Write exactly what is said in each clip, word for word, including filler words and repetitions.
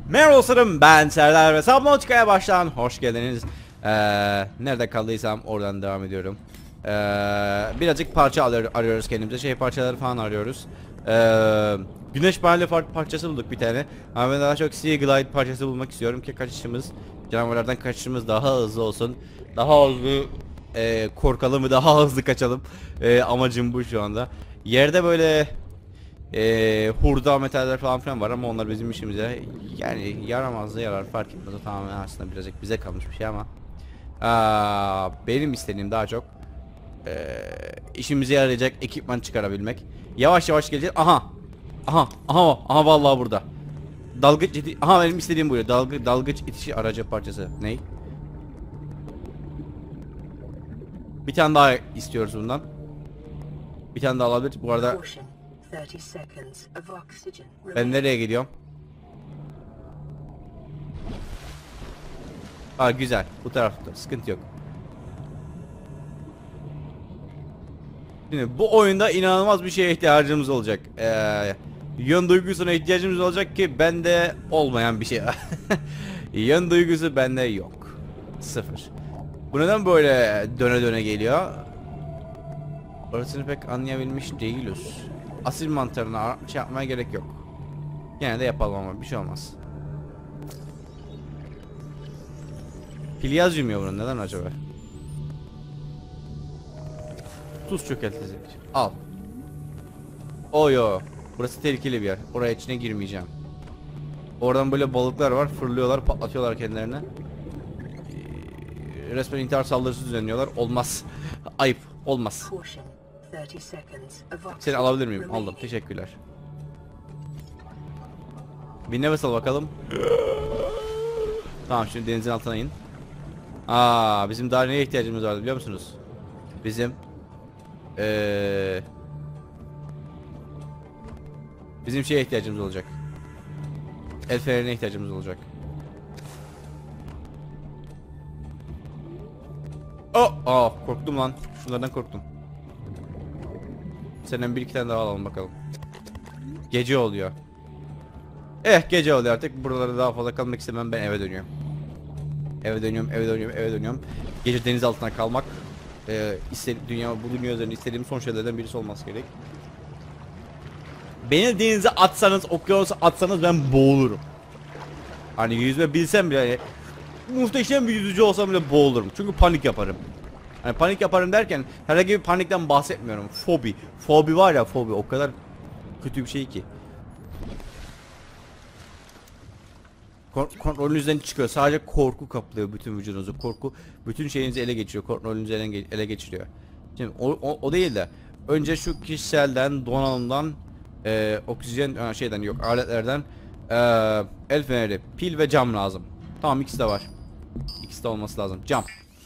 Merhaba dostlarım, ben Serdar ve Subnautica'ya baştan hoş geldiniz. Ee, nerede kaldıysam oradan devam ediyorum. Ee, birazcık parça alıyor, arıyoruz kendimize, şey parçaları falan arıyoruz. Ee, güneş paneli farklı parçası bulduk bir tane. Ama ben daha çok Sea Glide parçası bulmak istiyorum ki kaçışımız, canavarlardan kaçışımız daha hızlı olsun. Daha hızlı e, korkalım ve daha hızlı kaçalım. E, amacım bu şu anda. Yerde böyle Ee, hurda metaller falan filan var ama onlar bizim işimize yani yaramaz da yarar, fark etmez. O tamamen aslında birazcık bize kalmış bir şey ama aa, benim istediğim daha çok ee, işimize yarayacak ekipman çıkarabilmek. Yavaş yavaş gelecek. Aha aha aha aha vallahi burada dalgıç iti aha benim istediğim bu. Dalgı dalgıç itişi aracı parçası. Ney? Bir tane daha istiyoruz bundan. Bir tane daha alabiliriz bu arada. Ben nereye gidiyorum? Aa, güzel. Bu tarafta sıkıntı yok. Şimdi bu oyunda inanılmaz bir şeye ihtiyacımız olacak. Ee, yön duygusuna ihtiyacımız olacak ki bende olmayan bir şey. Yön duygusu bende yok. Sıfır. Bu neden böyle döne döne geliyor? Orasını pek anlayabilmiş değiliz. Asil mantarına şey yapmaya gerek yok. Yine de yapalım ama bir şey olmaz. Pil yazmıyor bunun, neden acaba? Tuz çökeltisi. Al. Oyo. Burası tehlikeli bir yer. Oraya içine girmeyeceğim. Oradan böyle balıklar var. Fırlıyorlar, patlatıyorlar kendilerini. Ee, resmen intihar saldırısı düzenliyorlar. Olmaz. Ayıp. Olmaz. Seni alabilir miyim? Aldım. Teşekkürler. Bir nefes al bakalım. Tamam, şimdi denizin altına in. Aa, bizim daha neye ihtiyacımız vardı biliyor musunuz? Bizim ee, bizim şeye ihtiyacımız olacak. El fenerine ihtiyacımız olacak. Oh, oh, korktum lan. Şunlardan korktum. Senden bir iki tane daha alalım bakalım. Gece oluyor. Eh, gece oluyor artık. Buralarda daha fazla kalmak istemem. Ben eve dönüyorum. Eve dönüyorum, eve dönüyorum, eve dönüyorum. Gece deniz altına kalmak e, istedi, dünya, bu dünya üzerinde istediğim son şeylerden birisi olması gerek. Beni denize atsanız, okyanusa atsanız ben boğulurum. Hani yüzme bilsem bile, hani muhteşem bir yüzücü olsam bile boğulurum. Çünkü panik yaparım. Hani panik yaparım derken herhangi bir panikten bahsetmiyorum. Fobi. Fobi var ya, fobi o kadar kötü bir şey ki. Kontrolünüzden çıkıyor. Sadece korku kaplıyor bütün vücudunuzu. Korku bütün şeyinizi ele geçiriyor. Kontrolünüzü ele, ele geçiriyor. Şimdi o, o, o değil de önce şu kişiselden, donanımdan, e, oksijen şeyden yok, aletlerden e, el feneri, pil ve cam lazım. Tamam, ikisi de var. İkisi de olması lazım. Cam.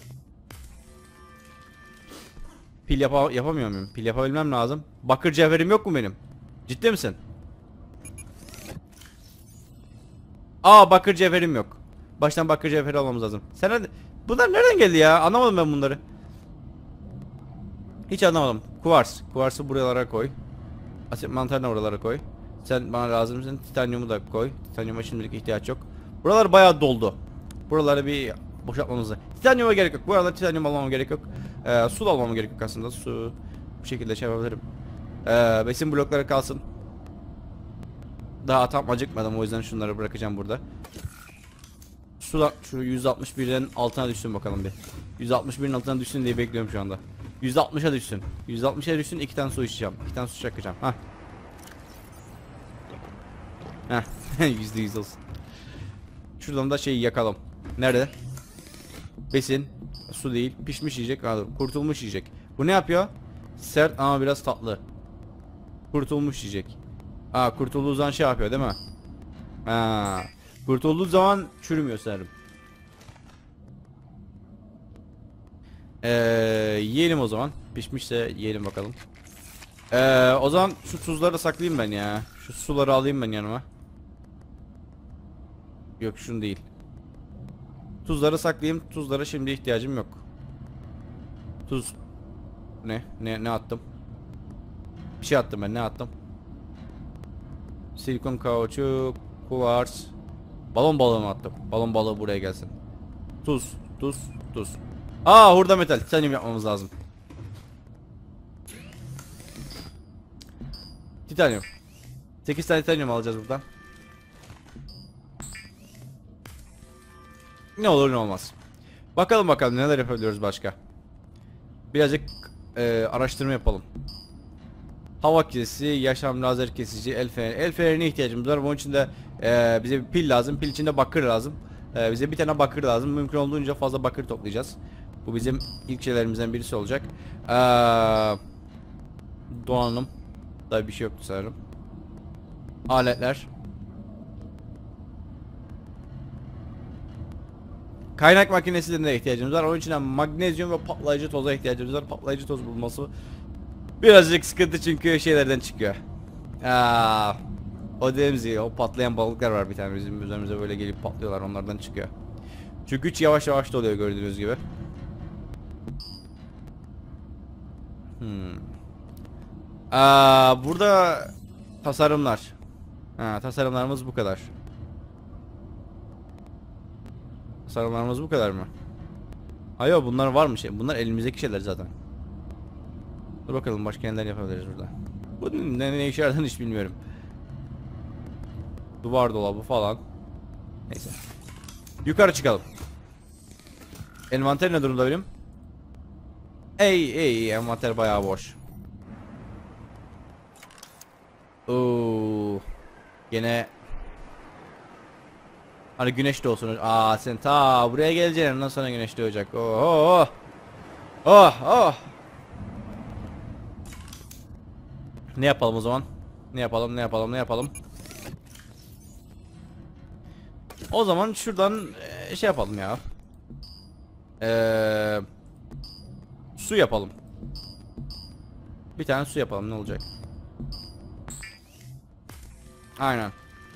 Pil yapa yapamıyor muyum? Pil yapabilmem lazım. Bakır cevherim yok mu benim? Ciddi misin? Aa, bakır cevherim yok. Baştan bakır cevheri almamız lazım. Sen hadi. Bunlar nereden geldi ya? Anlamadım ben bunları. Hiç anlamadım. Kuvars. Kuvarsı buralara koy. Asit mantarını oralara koy. Sen bana lazımsın. Titanyumu da koy. Titanyuma şimdilik ihtiyaç yok. Buralar bayağı doldu. Buraları bir boşaltmamız lazım. Titanyuma gerek yok. Bu arada titanyum almama gerek yok. Ee, su da almama gerek yok aslında. Su bu şekilde şey yapabilirim. Ee, besin blokları kalsın. Daha tam acıkmadım, o yüzden şunları bırakacağım burada. Su da şu yüz altmış birin altına düşsün bakalım bir. yüz altmış birin altına düşsün diye bekliyorum şu anda. yüz altmışa düşsün. yüz altmışa düşsün, iki tane su içeceğim. iki tane su çakacağım. Hah. Heh. yüzde yüz olsun. Şuradan da şeyi yakalım. Nerede? Besin. Su değil. Pişmiş yiyecek. Aa, kurtulmuş yiyecek. Bu ne yapıyor? Sert ama biraz tatlı. Kurtulmuş yiyecek. Aa, kurtulduğu zaman şey yapıyor değil mi? Aa, kurtulduğu zaman çürümüyor sanırım. Ee, yiyelim o zaman. Pişmişse yiyelim bakalım. Ee, o zaman şu tuzları da saklayayım ben ya. Şu suları alayım ben yanıma. Yok, şunu değil. Tuzları saklayayım. Tuzlara şimdi ihtiyacım yok. Tuz. Ne? Ne, ne attım? Bir şey attım ben. Ne attım? Silikon kauçuk, kuvars, Balon balığını attım. Balon balığı buraya gelsin. Tuz, tuz, tuz. Aa, hurda metal. Titanyum yapmamız lazım. Titanyum. sekiz tane titanyum alacağız buradan. Ne olur ne olmaz. Bakalım bakalım neler yapabiliyoruz başka. Birazcık e, araştırma yapalım. Hava kesisi, yaşam lazer kesici, el feneri. El fenerine ihtiyacımız var. Bunun için de e, bize bir pil lazım. Pil için de bakır lazım. E, bize bir tane bakır lazım. Mümkün olduğunca fazla bakır toplayacağız. Bu bizim ilk şeylerimizden birisi olacak. E, donanım. Daha bir şey yoktu sanırım. Aletler. Kaynak makinesine ihtiyacımız var. Onun için de magnezyum ve patlayıcı toza ihtiyacımız var. Patlayıcı toz bulması birazcık sıkıntı çünkü şeylerden çıkıyor. Aa, o dediğimiz gibi, o patlayan balıklar var bir tane bizim üzerimize böyle gelip patlıyorlar, onlardan çıkıyor. Çünkü güç yavaş yavaş doluyor gördüğünüz gibi. Hmm. Aa, burada tasarımlar. Ha, tasarımlarımız bu kadar. Tasarımlarımız bu kadar mı? Hayır, bunlar varmış. Bunlar elimizdeki şeyler zaten. Dur bakalım başka neler yapabiliriz burada. Bu ne, ne işe yaradığını hiç bilmiyorum. Duvar dolabı falan. Neyse. Yukarı çıkalım. Envanter ne durumda benim? Ey ey, envanter bayağı boş. Oo. Gene hani güneş doğsun. Aa, sen ta buraya geleceksin, ondan sonra güneş doğacak. Oh oh. Oh oh. Ne yapalım o zaman? Ne yapalım, ne yapalım, ne yapalım? O zaman şuradan e, şey yapalım ya. Eee su yapalım. Bir tane su yapalım, ne olacak? Aynen.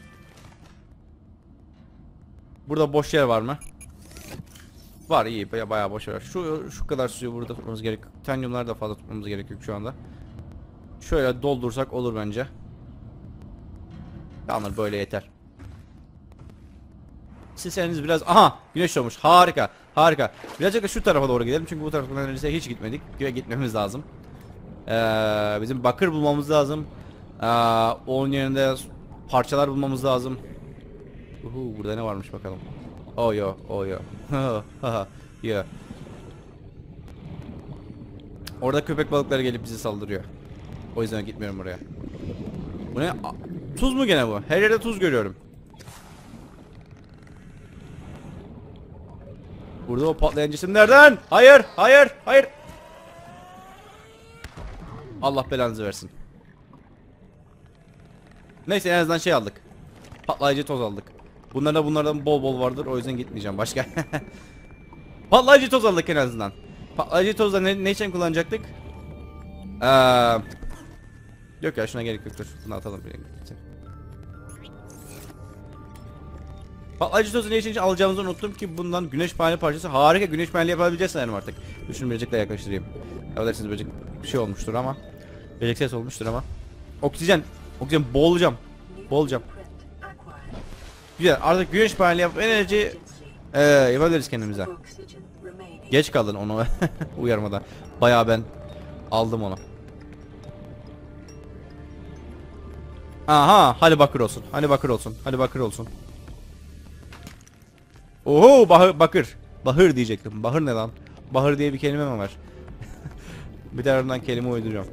Burada boş yer var mı? Var, iyi, baya bayağı boş yer. Şu şu kadar suyu burada tutmamız gerek. Titanyumları da fazla tutmamız gerekiyor şu anda. Şöyle doldursak olur bence. Tamam, böyle yeter. Sisleriniz biraz, aha, güneş doğmuş, harika harika. Birazcık da şu tarafa doğru gidelim çünkü bu tarafa neredeyse hiç gitmedik. Göğe gitmemiz lazım. Ee, bizim bakır bulmamız lazım. Ee, onun yerinde parçalar bulmamız lazım. Uhu, burada ne varmış bakalım. Oh yo, oh yo. Yo. Orada köpek balıkları gelip bizi saldırıyor. O yüzden gitmiyorum oraya. Bu ne? A, tuz mu gene bu? Her yerde tuz görüyorum. Burada o patlayan cisim nereden? Hayır, hayır, hayır. Allah belanızı versin. Neyse, en azından şey aldık. Patlayıcı toz aldık. Bunlarda bunlardan bol bol vardır, o yüzden gitmeyeceğim başka. Patlayıcı toz aldık en azından. Patlayıcı tozda ne, ne için kullanacaktık? Ee, yok ya, şuna gerek yok, dur. Bunu atalım. Patlayıcı tozu ne için alacağımızı unuttum ki bundan güneş paneli parçası, harika güneş paneli yapabileceğiz sanırım artık. Düşünün, birazcık yaklaştırayım. Affedersiniz, birazcık bir şey olmuştur ama. Birazcık ses olmuştur ama. Oksijen. Oksijen, boğulacağım. Boğulacağım. Güzel, artık güneş paneli yapıp enerji ee, yapabiliriz kendimize. Geç kaldın onu uyarmadan. Bayağı ben aldım onu. Aha, hadi bakır olsun. Hadi bakır olsun. Hadi bakır olsun. Oho, bahır, bakır. Bahır diyecektim. Bahır ne lan? Bahır diye bir kelime mi var? Bir tarafından kelime uyduruyorum.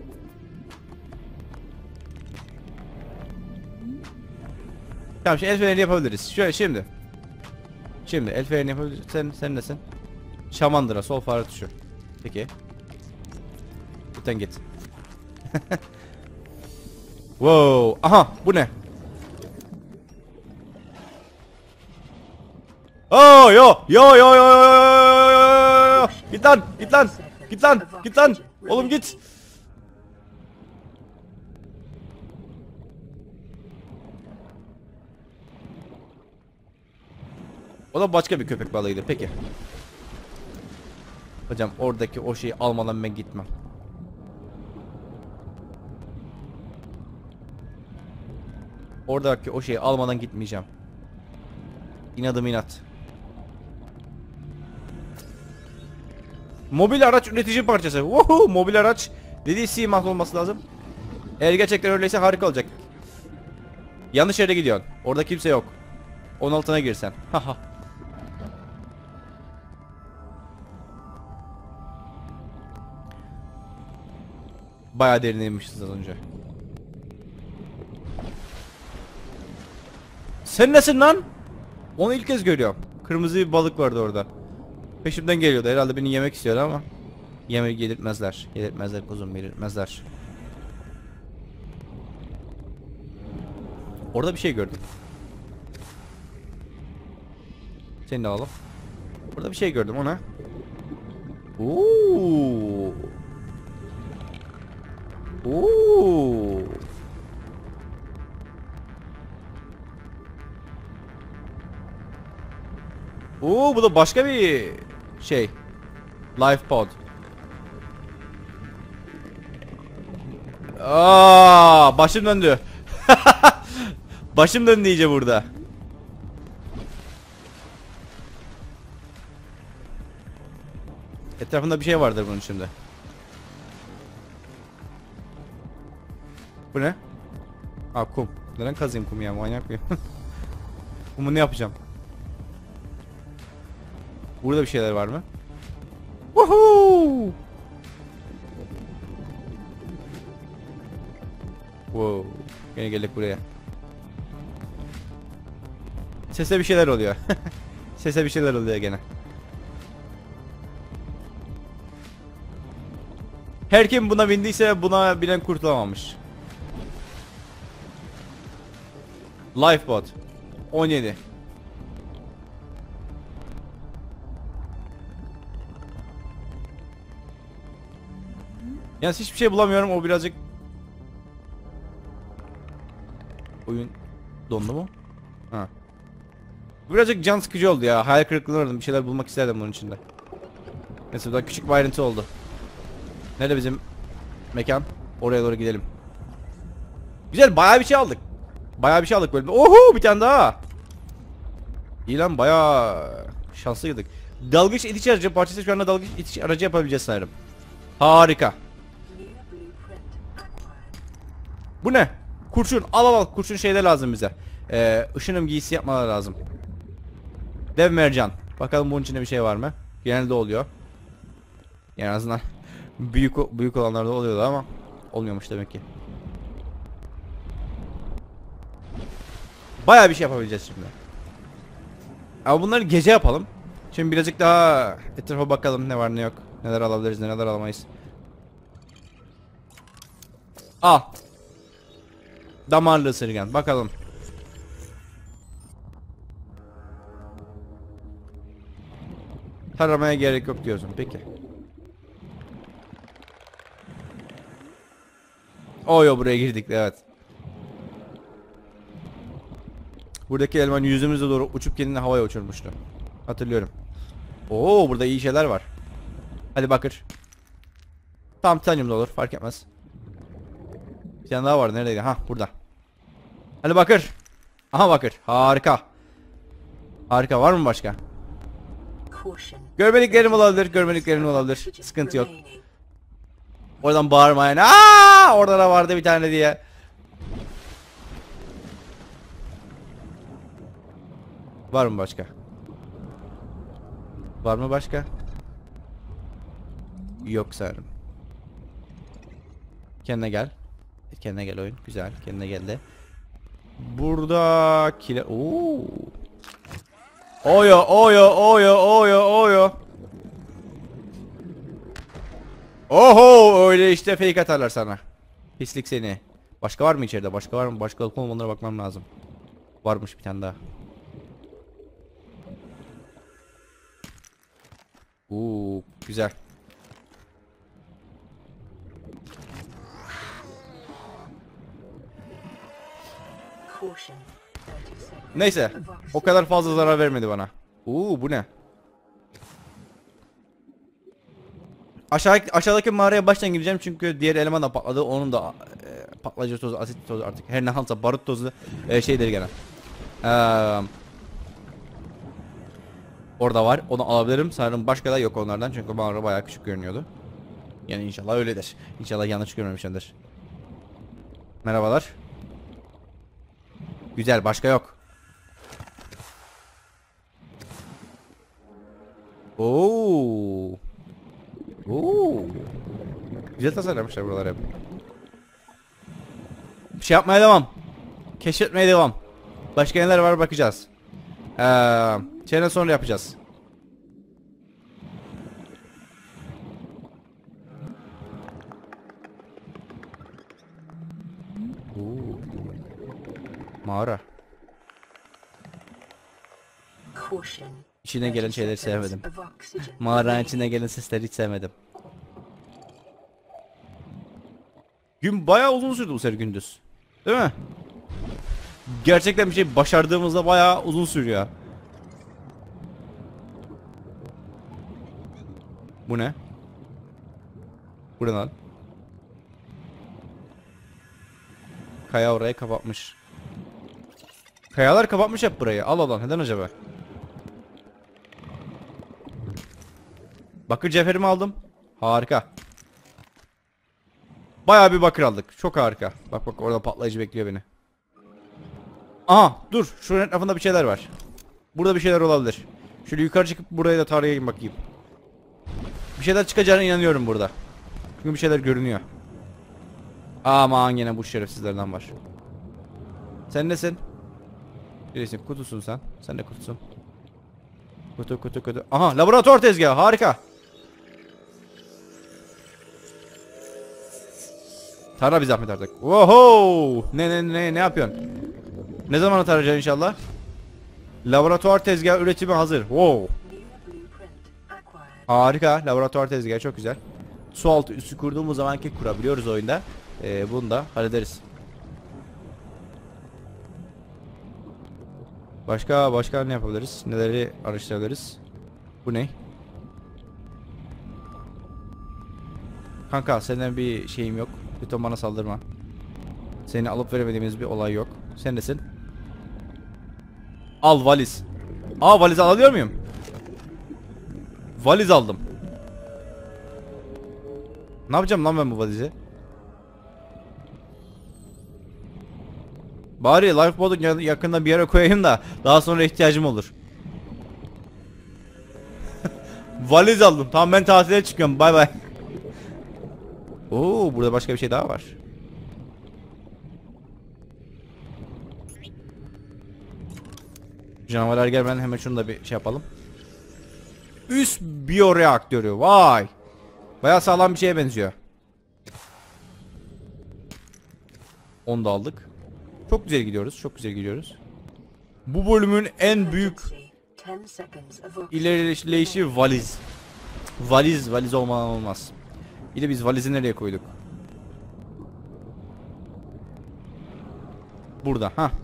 Tamam, şimdi el feneri yapabiliriz. Şöyle şimdi. Şimdi el feneri yapabiliriz. Sen, sen nesin? Şamandıra, sol fare tuşu. Peki. Lütfen git. Wow. Aha, bu ne? Oh yo yo yo yo yo. Git lan, git lan. Git lan, git lan. Oğlum git. O da başka bir köpek balığıydı. Peki. Hocam, oradaki o şeyi almadan ben gitmem. Oradaki o şeyi almadan gitmeyeceğim. İnadım inat. Mobil araç üretici parçası. Woohoo! Mobil araç dediği simat olması lazım. Eğer gerçekten öyleyse harika olacak. Yanlış yere gidiyorsun. Orada kimse yok. Onun altına girsen. Haha. Bayağı derineymişiz az önce. Sen nesin lan? Onu ilk kez görüyorum. Kırmızı bir balık vardı orada. Peşimden geliyordu. Herhalde beni yemek istiyor ama yemek yedirtmezler. Yedirtmezler kuzum, yedirtmezler. Orada bir şey gördüm. Seni de alalım. Burada bir şey gördüm, ona. Oo. Oo. Oo, bu da başka bir şey. Life pod. Aa, başım döndü. Başım döndü iyice burada. Etrafında bir şey vardır bunun içinde. Bu ne? Aa, kum. Neden kazayım kumu ya, manyak mıyım? Kumu ne yapacağım? Burada bir şeyler var mı? Woohoo! Wow. Yine geldik buraya. Sese bir şeyler oluyor. Sese bir şeyler oluyor gene. Her kim buna bindiyse buna binen kurtulamamış. Lifebot on yedi. Yani hiçbir şey bulamıyorum, o birazcık oyun dondu mu? Ha. Birazcık can sıkıcı oldu ya. Hayal kırıklığına uğradım. Bir şeyler bulmak isterdim bunun içinde. Neyse, burada küçük bir ayrıntı oldu. Nerede bizim mekan? Oraya doğru gidelim. Güzel, bayağı bir şey aldık. Bayağı bir şey aldık böyle. Oho, bir tane daha. İyi lan, bayağı şanslıydık. Dalgıç itiş aracı parçası, şu anda dalgıç itiş aracı yapabileceğiz sanırım. Harika. Bu ne? Kurşun. Al al al. Kurşun şeyde lazım bize. Ee, ışınım giysi yapmalar lazım. Dev mercan. Bakalım bunun içinde bir şey var mı? Genelde oluyor. Yani en azından büyük büyük olanlarda oluyordu ama olmuyormuş demek ki. Bayağı bir şey yapabileceğiz şimdi. Ama bunları gece yapalım. Şimdi birazcık daha etrafa bakalım, ne var ne yok. Neler alabiliriz, neler alamayız. Al. Damarlı ısırgan. Bakalım. Taramaya gerek yok diyorsun. Peki. Oyo, buraya girdik, evet. Buradaki eleman yüzümüze doğru uçup kendini havaya uçurmuştu. Hatırlıyorum. Oo, burada iyi şeyler var. Hadi bakır. Tam titanyum da olur, fark etmez. Bir tane daha var, neredeydi? Ha, burada. Hadi bakır. Aha, bakır. Harika. Harika, var mı başka? Görmediklerim olabilir, görmediklerim olabilir. Sıkıntı yok. Oradan bağırmayın. Aa, orada da vardı bir tane diye. Var mı başka? Var mı başka? Yok sanırım. Kendine gel. Kendine gel oyun. Güzel. Kendine geldi. Burada kile... Oo. Oyo oyo oyo oyo oyo. Oho, öyle işte fake atarlar sana. Pislik seni. Başka var mı içeride? Başka var mı? Başka olup olmalarına bakmam lazım. Varmış bir tane daha. Oo, güzel. Neyse, o kadar fazla zarar vermedi bana. Oo, bu ne? Aşağı, aşağıdaki mağaraya baştan gideceğim çünkü diğer eleman da patladı. Onun da e, patlayıcı tozu, asit tozu, artık her ne halsa barut tozu e, şeydir gene. Ee, Orada var. Onu alabilirim. Sanırım başka da yok onlardan. Çünkü mağara bayağı küçük görünüyordu. Yani inşallah öyledir. İnşallah yanlış görmemişimdir. Merhabalar. Güzel. Başka yok. Oo. Oo. Güzel tasarlamışlar buralar hep. Bir şey yapmaya devam. Keşfetmeye devam. Başka neler var bakacağız. Eee, şeyden sonra yapacağız. Oo. Mağara. İçine gelen şeyleri sevmedim. Mağaranın içine gelen sesleri hiç sevmedim. Gün bayağı uzun sürdü bu sefer gündüz. Değil mi? Gerçekten bir şey başardığımızda bayağı uzun sürüyor. Bu ne? Bu ne lan? Kaya orayı kapatmış. Kayalar kapatmış hep burayı. Al Allah, neden acaba? Bakır cevherimi aldım. Harika. Bayağı bir bakır aldık. Çok harika. Bak bak, orada patlayıcı bekliyor beni. Aha dur. Şunun etrafında bir şeyler var. Burada bir şeyler olabilir. Şöyle yukarı çıkıp buraya da tarayayım bakayım. Bir şeyler çıkacağına inanıyorum burada. Çünkü bir şeyler görünüyor. Aman yine bu şerefsizlerden var. Sen nesin? Birisi kutusun sen. Sen de kutusun. Kutu kutu kutu. Aha, laboratuvar tezgahı, harika. Tara bir zahmet artık. Oho! Ne ne ne ne yapıyorsun? Ne zaman tarayacaksın inşallah? Laboratuvar tezgahı üretimi hazır. Wow. Harika, laboratuvar tezgahı çok güzel. Su altı üssü kurduğumuz zamanki kurabiliyoruz oyunda. Ee, bunu da hallederiz. Başka başka ne yapabiliriz? Neleri araştırabiliriz? Bu ne? Kanka senden bir şeyim yok. Lütfen bana saldırma. Seni alıp veremediğimiz bir olay yok. Sen nesin? Al valiz. Aa, valiz alabiliyor muyum? Valiz aldım. Ne yapacağım lan ben bu valizi? Bari lifeboat'un yakında bir yere koyayım da daha sonra ihtiyacım olur. Valiz aldım. Tamam, ben tatile çıkıyorum. Bay bay. Oo, burada başka bir şey daha var. Canavarlar gelmeden hemen şunu da bir şey yapalım. Üst biyoreaktörü. Vay. Bayağı sağlam bir şeye benziyor. Onu da aldık. Çok güzel gidiyoruz. Çok güzel gidiyoruz. Bu bölümün en büyük ilerleyişi valiz. Valiz, valiz olmadan olmaz. Bir de biz valizi nereye koyduk? Burada. Ha.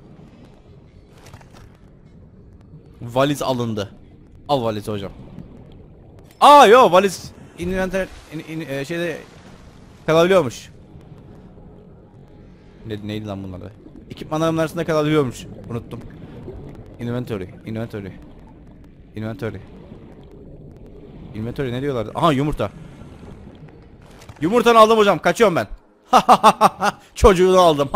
Valiz alındı. Al valizi hocam. Aa yo, valiz inventer in, in, e, şeyde kalabiliyormuş. Ne, neydi lan bunlar da? Ekipmanlarım arasında kalabiliyormuş. Unuttum. Inventory, inventory. Inventory. Inventory ne diyorlardı? Aha, yumurta. Yumurtanı aldım hocam. Kaçıyorum ben. Çocuğunu aldım.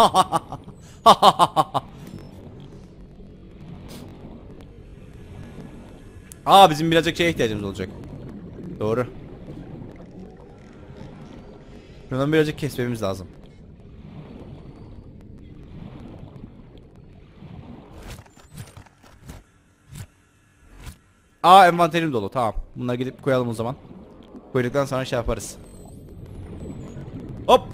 Aa, bizim birazcık şeye ihtiyacımız olacak. Doğru. Şuradan birazcık kesmemiz lazım. Aa, envanterim dolu. Tamam. Bunları gidip koyalım o zaman. Koyduktan sonra şey yaparız. Hop.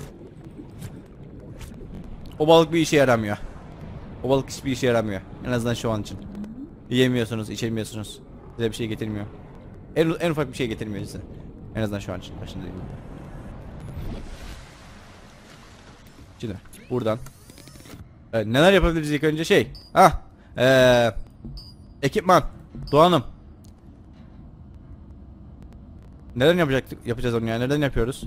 O balık bir işe yaramıyor. O balık hiçbir işe yaramıyor. En azından şu an için. Yiyemiyorsunuz, içemiyorsunuz. Size bir şey getirmiyor. En, en ufak bir şey getirmiyor size. En azından şu an için. Başındayım. Şimdi buradan. Evet, neler yapabiliriz ilk önce şey. Ha. Ee, ekipman. Doğanım. Neden yapacaktık? Yapacağız onu yani. Neden yapıyoruz?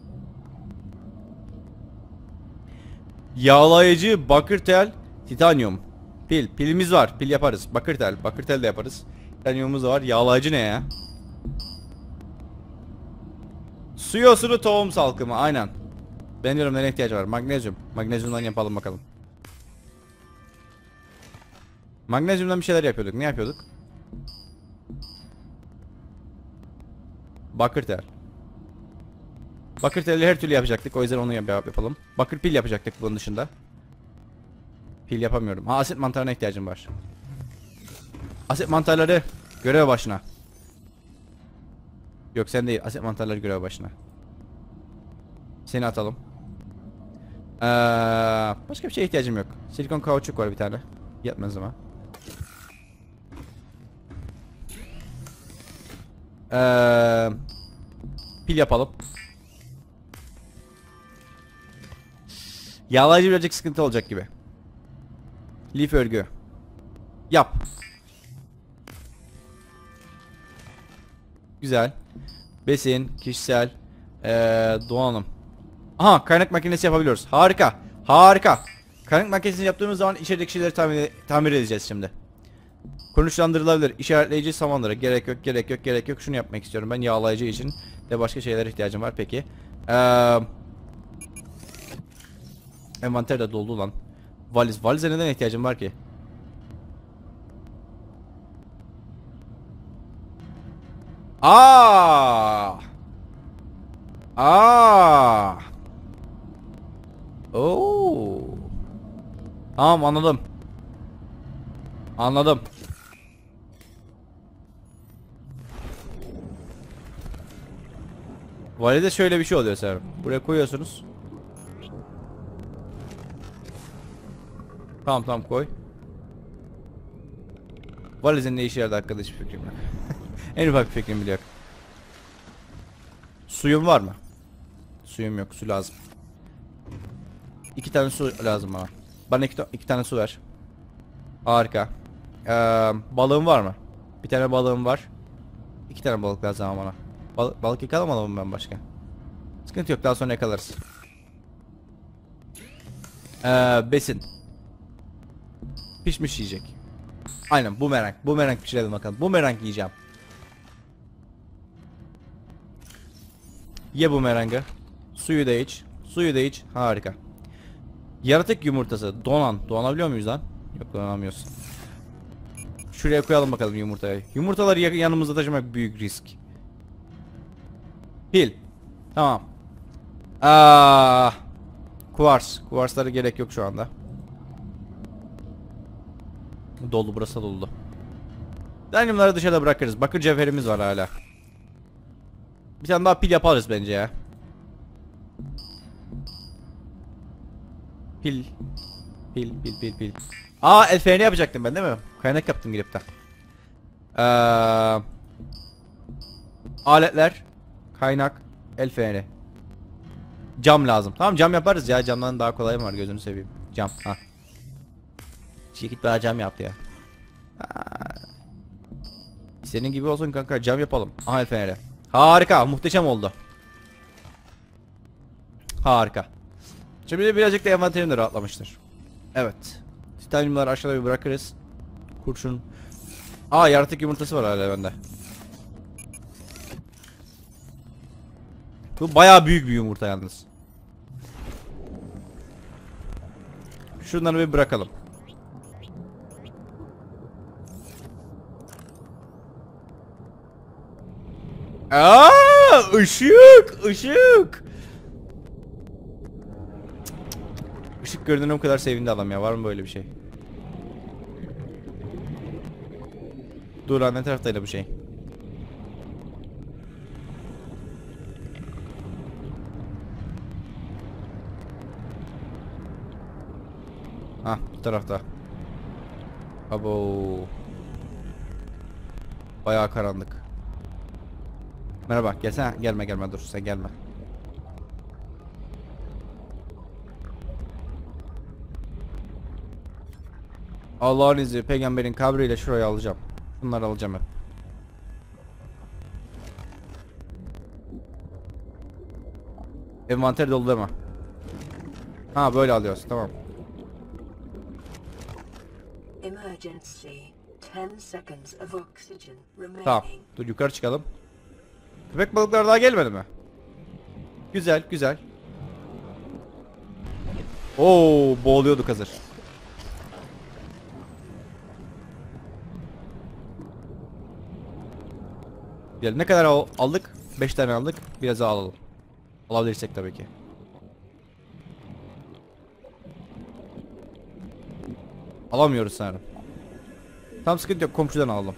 Yağlayıcı, bakır tel, titanyum. Pil. Pilimiz var. Pil yaparız. Bakır tel. Bakır tel de yaparız. Titanyumumuz da var. Yağlayıcı ne ya? Su yosunu tohum salkımı. Aynen. Ben diyorum nereye ihtiyacı var? Magnezyum. Magnezyumdan yapalım bakalım. Magnezyumdan bir şeyler yapıyorduk. Ne yapıyorduk? Bakır tel. Bakır teli her türlü yapacaktık. O yüzden onu yap yapalım. Bakır pil yapacaktık bunun dışında. Pil yapamıyorum. Ha, asit mantarına ihtiyacım var. Asit mantarları görev başına. Yok sen değil. Asit mantarları görev başına. Seni atalım. Ee, başka bir şeye ihtiyacım yok. Silikon kauçuk var bir tane. Yetmez ama. Ee, pil yapalım. Yağlayıcı birazcık sıkıntı olacak gibi. Lif örgü. Yap. Güzel. Besin, kişisel, ee, donanım. Aha, kaynak makinesi yapabiliyoruz. Harika. Harika. Kaynak makinesini yaptığımız zaman içerideki şeyleri tamir, tamir edeceğiz şimdi. Konuşlandırılabilir. İşaretleyici samanlara gerek yok, gerek yok, gerek yok. Şunu yapmak istiyorum ben yağlayıcı için de başka şeylere ihtiyacım var peki. Ee, envanter de doldu lan. Valiz. Valize neden ihtiyacım var ki? Aa! Aa! Oo! Tamam anladım. Anladım. Valide şöyle bir şey oluyor sanırım. Buraya koyuyorsunuz. Tamam tamam koy. Valizin ne işe yaradı hakkında hiçbir fikrim yok. En ufak bir fikrim bile yok. Suyum var mı? Suyum yok. Su lazım. İki tane su lazım bana. Bana iki, iki tane su ver. Harika. Ee, balığım var mı? Bir tane balığım var. İki tane balık lazım ama bana. Bal balık yakalamadım mı ben başka? Sıkıntı yok. Daha sonra yakalarız. Ee, besin. Pişmiş yiyecek. Aynen bumerang. Bumerang pişirelim bakalım. Bumerang yiyeceğim. Ye bumerangı. Suyu da iç. Suyu da iç. Harika. Yaratık yumurtası. Donan. Donabiliyor muyuz lan? Yok donamıyoruz. Şuraya koyalım bakalım yumurtayı. Yumurtaları yanımızda taşımak büyük risk. Pil. Tamam. Aa, kuvars. Kuvarslara gerek yok şu anda. Dolu burası dolu. Dynamları dışarıda bırakırız. Bakır cevherimiz var hala. Bir tane daha pil yaparız bence ya. Pil. Pil pil pil pil. Aa el feneri yapacaktım ben değil mi? Kaynak yaptım girip de. Ee, aletler. Kaynak. El feneri. Cam lazım. Tamam cam yaparız ya. Camdan daha kolay mı var gözünü seveyim. Cam. Ha. Şirket daha cam yaptı ya. Aa. Senin gibi olsun kanka cam yapalım. Aha el feneri. Harika. Muhteşem oldu. Harika. Şimdi de birazcık da envanterim de rahatlamıştır. Evet. Titanyumları aşağıda bir bırakırız. Kurşun. Aa yaratık yumurtası var hala bende. Bu bayağı büyük bir yumurta yalnız. Şunları bir bırakalım. Aa, ışık, ışık. Işık gördüğüne o kadar sevindi adam ya. Var mı böyle bir şey? Dur lan ne taraftaydı bu şey? Ah bu tarafta. Abo. Bayağı karanlık. Merhaba gelsene. Gelme gelme dur sen gelme. Allah'ın izniyle peygamberin kabriyle şurayı alacağım. Bunları alacağım hep. Envanter dolu deme. Ha böyle alıyoruz tamam. Emergency. ten seconds of oxygen remaining. Tamam. Dur yukarı çıkalım. Köpek balıkları daha gelmedi mi? Güzel güzel. Oo, boğuluyorduk hazır. Gel, ne kadar al aldık? beş tane aldık. Biraz daha alalım. Alabilirsek tabii ki. Alamıyoruz sanırım. Tam sıkıntı yok, komşudan alalım.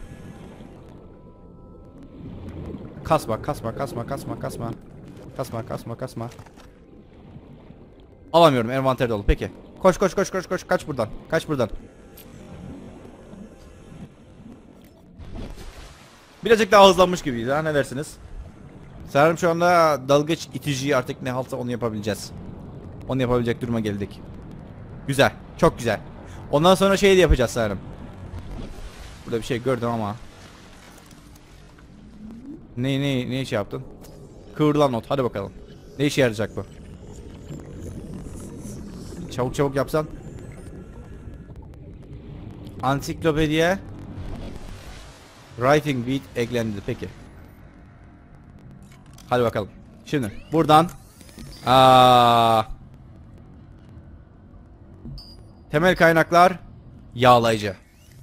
Kasma kasma kasma kasma kasma. Kasma kasma kasma. Alamıyorum, envanter dolu. Peki. Koş koş koş koş koş, kaç buradan. Kaç buradan. Birazcık daha hızlanmış gibiyiz ha, ne dersiniz? Sanırım şu anda dalgıç itici artık ne haltsa onu yapabileceğiz. Onu yapabilecek duruma geldik. Güzel, çok güzel. Ondan sonra şey de yapacağız sanırım. Burada bir şey gördüm ama. Ne ne ne iş yaptın? Kıvrılan not, hadi bakalım. Ne işe yarayacak bu? Çabuk çabuk yapsan. Ansiklopediye Writing beat eklendi, peki. Hadi bakalım. Şimdi buradan aa, temel kaynaklar yağlayıcı.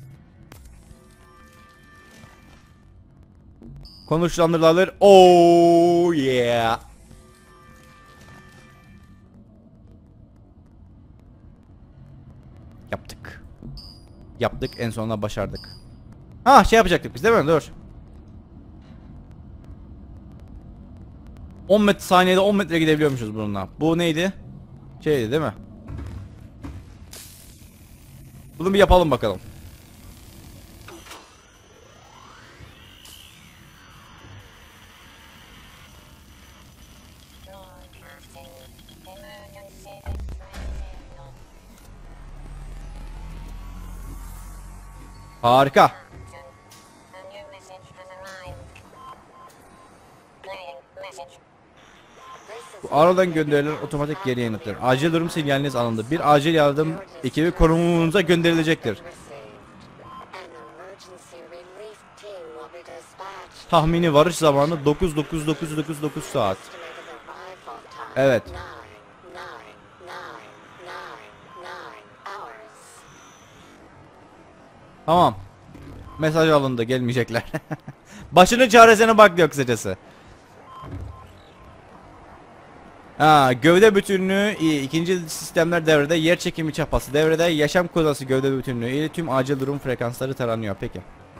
Konuşlandırılır. Oh yeah. Yaptık. Yaptık, en sonunda başardık. Ha, şey yapacaktık biz değil mi? Dur. on metre saniyede on metre gidebiliyormuşuz bununla. Bu neydi? Şeydi değil mi? Bunu bir yapalım bakalım. Harika. Bu aradan gönderilen otomatik geri yanıtlar. Acil durum sinyaliniz alındı. Bir acil yardım ekibi konumunuza gönderilecektir. Tahmini varış zamanı dokuz dokuz dokuz dokuz dokuz saat. Evet. Tamam. Mesaj alındı, gelmeyecekler. Başının çaresine bak diyor kısacası. Ha, gövde bütünlüğü iyi. İkinci sistemler devrede, yer çekimi çapası devrede, yaşam kozası gövde bütünlüğü iyi. Tüm acil durum frekansları taranıyor. Peki.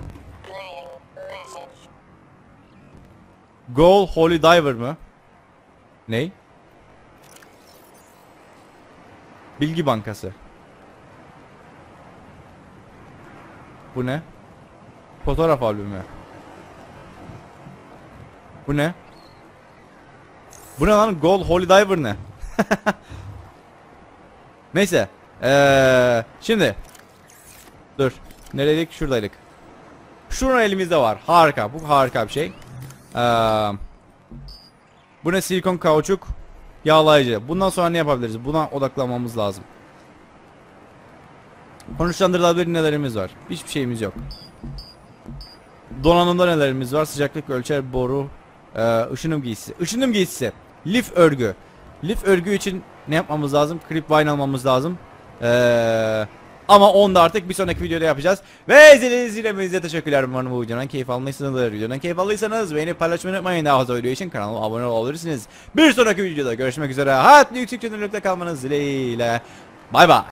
Goal Holy Diver mı? Ney? Bilgi bankası. Bu ne? Fotoğraf albümü. Bu ne? Bu ne lan? Gold Holy Diver ne? Neyse. Ee, şimdi. Dur. Nereydik? Şuradaydık. Şunun elimizde var. Harika. Bu harika bir şey. Ee, bu ne? Silikon kauçuk. Yağlayıcı. Bundan sonra ne yapabiliriz? Buna odaklanmamız lazım. Konuşlandırılabilir nelerimiz var? Hiçbir şeyimiz yok. Donanımda nelerimiz var? Sıcaklık ölçer boru, e, ışınım giysisi. Işınım giysisi. Lif örgü. Lif örgü için ne yapmamız lazım? Creepvine almamız lazım. Eee Ama onu da artık bir sonraki videoda yapacağız. Ve izlediğiniz için teşekkürler. Umarım bu videodan keyif almışsınızdır. Videodan keyif aldıysanız beğenip paylaşmayı unutmayın. Daha fazla video için kanalıma abone olabilirsiniz. Bir sonraki videoda görüşmek üzere. Hayatlı yüksek çözünürlükte kalmanız dileğiyle. Bay bay.